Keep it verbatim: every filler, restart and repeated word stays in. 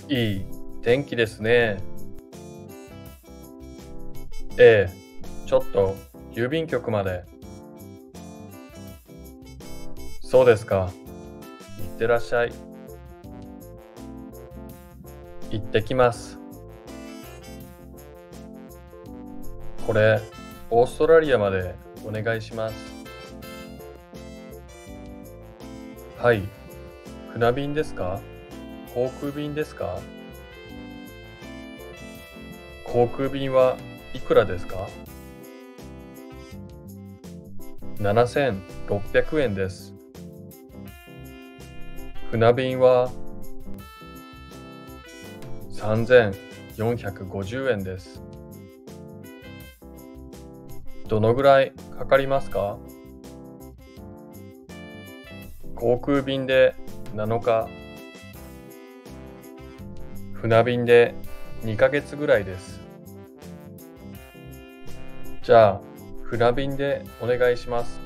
いい天気ですね。ええ、ちょっと郵便局まで。そうですか。いってらっしゃい。行ってきます。これ、オーストラリアまでお願いします。はい。船便ですか？航空便ですか？航空便はいくらですか？ななせんろっぴゃくえんです。船便はさんぜんよんひゃくごじゅうえんです。どのぐらいかかりますか？航空便でなのか、船便でにかげつぐらいです。じゃあ、船便でお願いします。